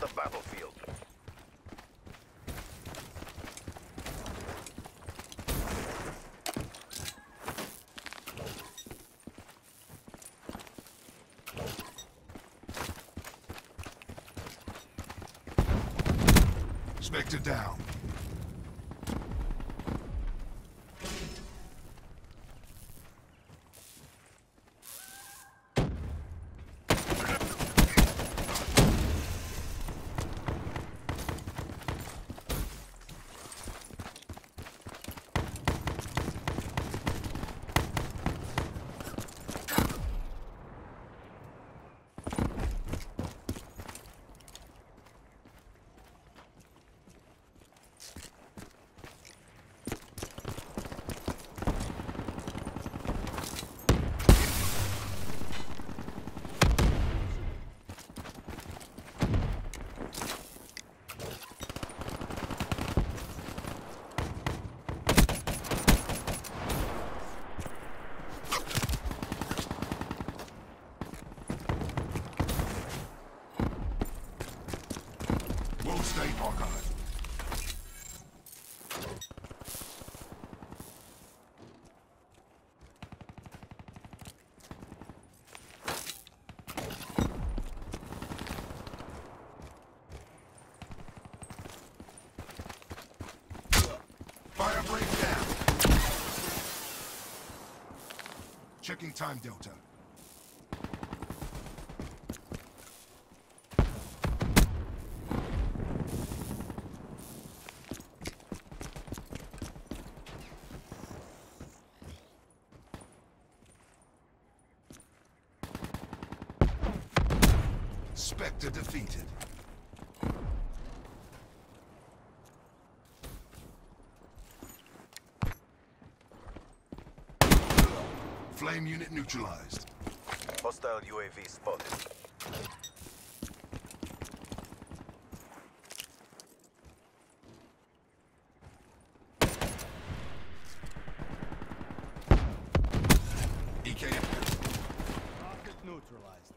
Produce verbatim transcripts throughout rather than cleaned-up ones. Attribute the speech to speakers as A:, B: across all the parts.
A: battlefield.
B: Spectre down. State archive. Fire break down. Checking time delta. Spectre defeated. Flame unit neutralized.
A: Hostile U A V spotted.
B: E K.
C: Target neutralized.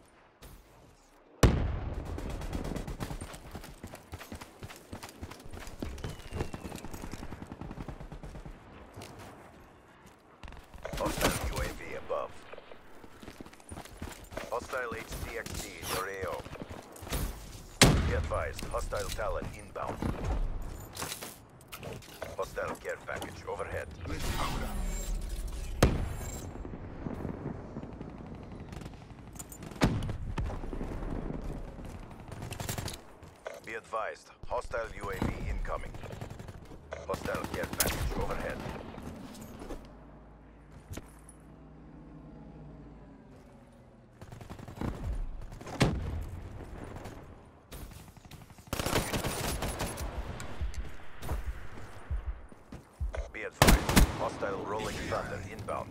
A: Hostile U A V above. Hostile H C X D in your A O. Be advised, hostile Talon inbound. Hostile care package overhead.
B: Let's powder.
A: Be advised, hostile U A V incoming. Hostile care package overhead. Be advised, hostile rolling thunder inbound.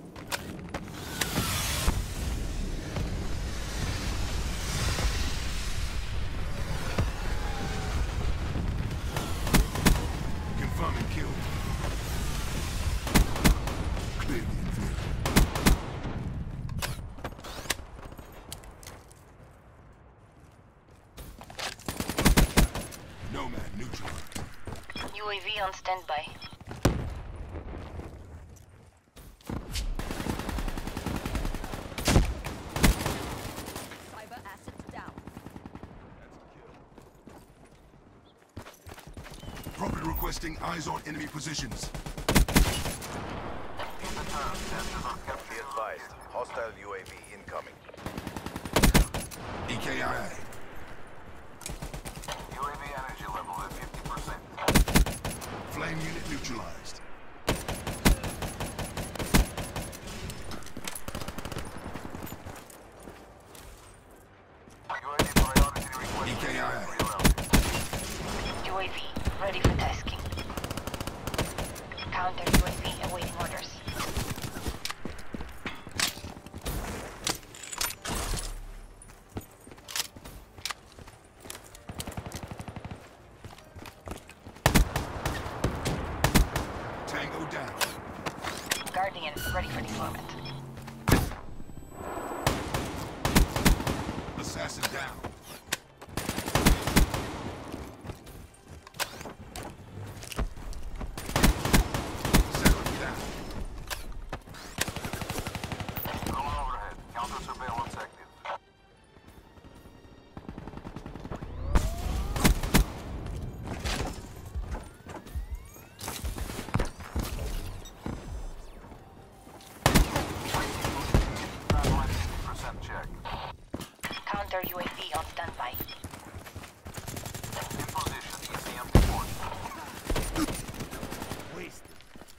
B: Confirming kill. Clearly in view. Nomad neutralized.
D: U A V on standby.
E: Cyber asset down.
B: Prophet requesting eyes on enemy positions.
A: Be advised, hostile U A V incoming.
B: E K I A.
A: U A V energy level at fifty percent.
B: Flame unit neutralized.
A: U A V priority request.
B: E K I A.
D: U A V ready for tasking. Counter U A V awaiting orders.
B: Tango down.
D: Guardian ready for deployment.
B: Assassin down.
D: Counter U A V on standby.
E: In position, E C M deployed.
C: Wasted.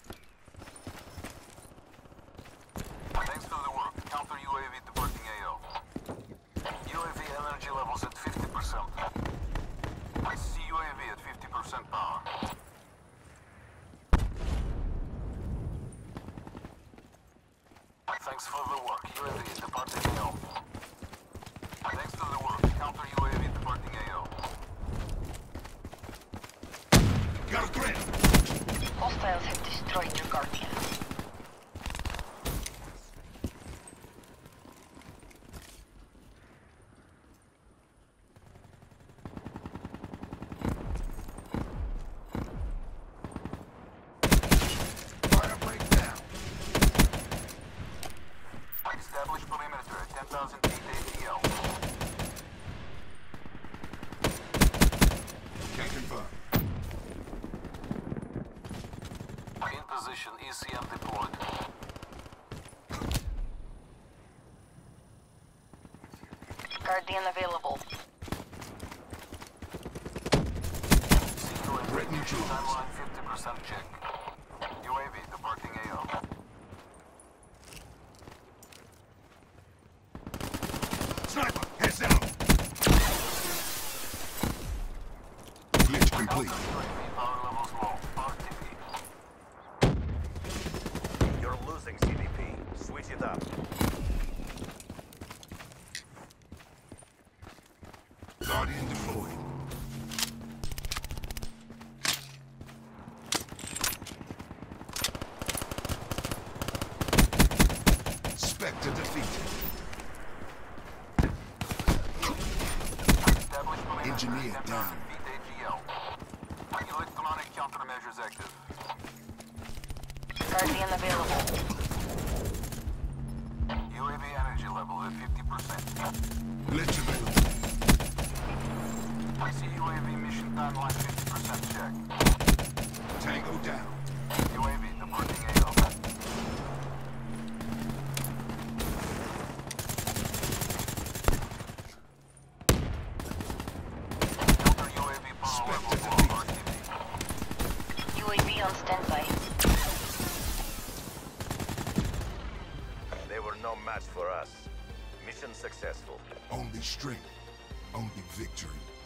E: Thanks to the work, counter U A V departing A O. U A V energy levels at fifty percent. I see U A V at fifty percent power. Thanks for the work, U A V departing A O. Thanks to the work, counter U A V departing A O.
B: Got a threat.
D: Hostiles have destroyed your Guardian.
B: Fire break down.
E: Establish perimeter at ten thousand feet A T L.
B: Can confirm.
E: In position, E C M deployed.
D: Guardian available.
E: See U A V.
B: Threat neutralized.
E: Timeline fifty percent check. U A V departing A O.
B: Sniper, heads down. Glitch complete.
E: U A V power levels low. R T P.
A: You're losing C D P. Switch it up.
B: Guardian deployed. Spectre defeated.
E: Establish perimeter
B: Engineer
E: at ten thousand
B: down.
E: feet A T L. Electronic countermeasures active.
D: Guardian available.
E: U A V energy level at fifty percent.
B: Glitch available.
E: I see U A V mission timeline fifty percent check.
B: Tango down.
E: U A V departing A O. Counter U A V power level low. R T P.
D: U A V on standby.
A: They were no match for us. Mission successful.
B: Only strength. Only victory.